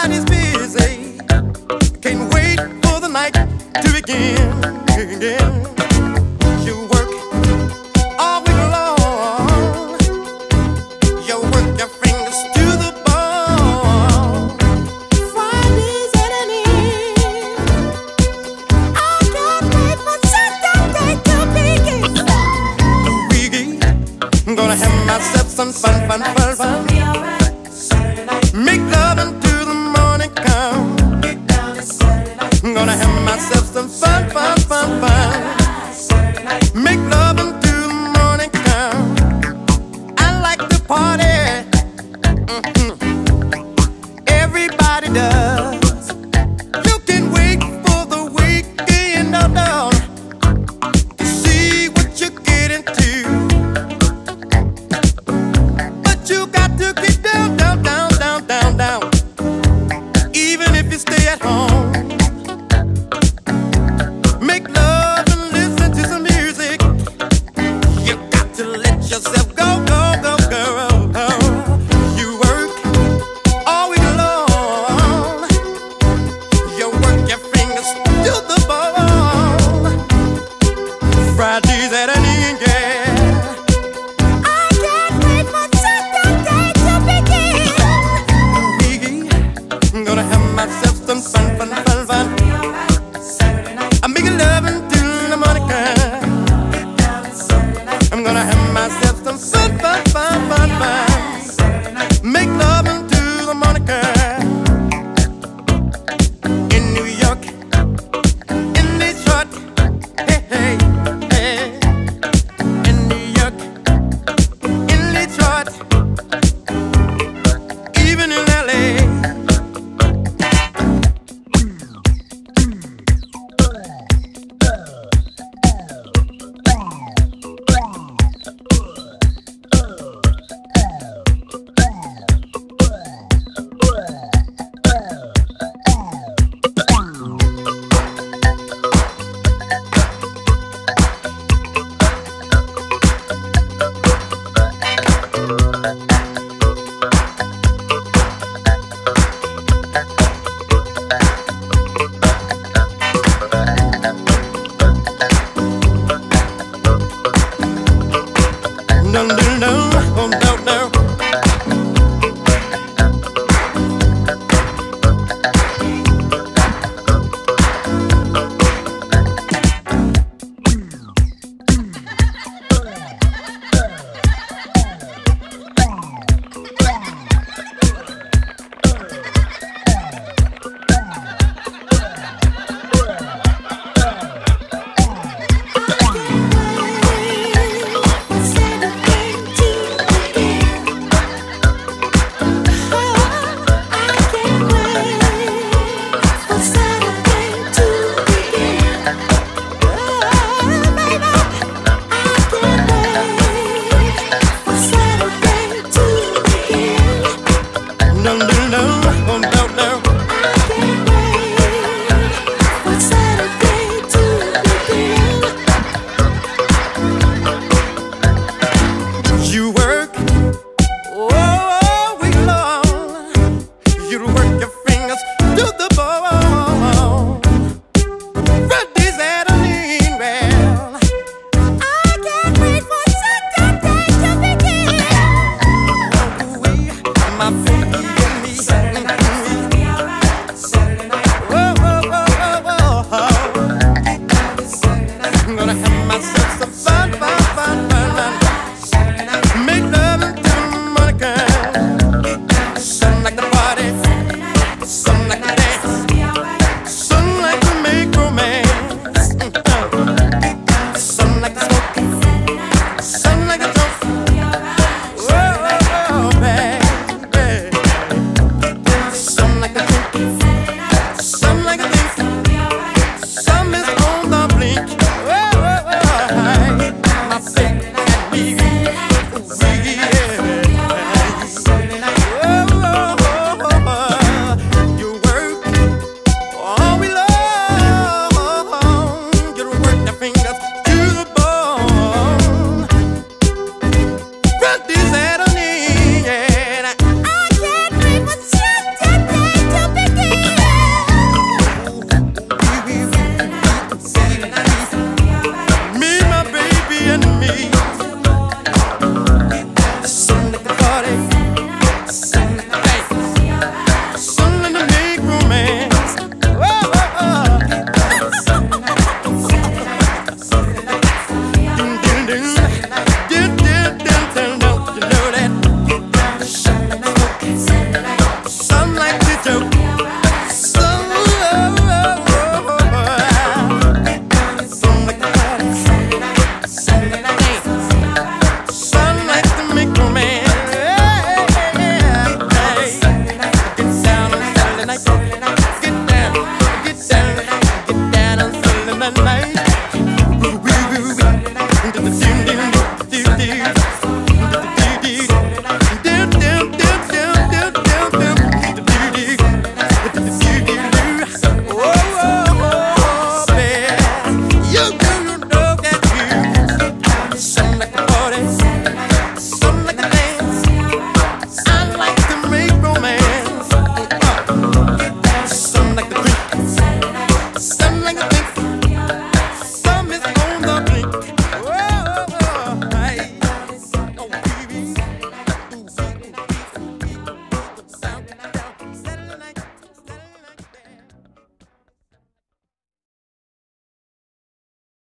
Friday's busy. Can't wait for the night to begin. You work all week long. You work your fingers to the bone. Friday's at an end. I can't wait for Saturday to begin. I'm gonna have myself some fun. Make love until the morning come. I'm gonna have myself some fun. Make love until the morning come. I like to party. Everybody does. You can wait for the weekend, no, to see what you get into. But you got to get down. Even if you stay at home. Make love and listen to some music. You got to let yourself go. You work all week long. You work your fingers to the bone. Friday's at an end, yeah. I can't wait for Saturday to begin. I'm gonna have myself some fun. I'm making love until the morning come. I'm gonna have myself some fun. Make love until the morning come. In New York, in Detroit, hey. In New York, in Detroit, even in LA. No. Friday's at an end. I can't wait for Saturday to Saturday night.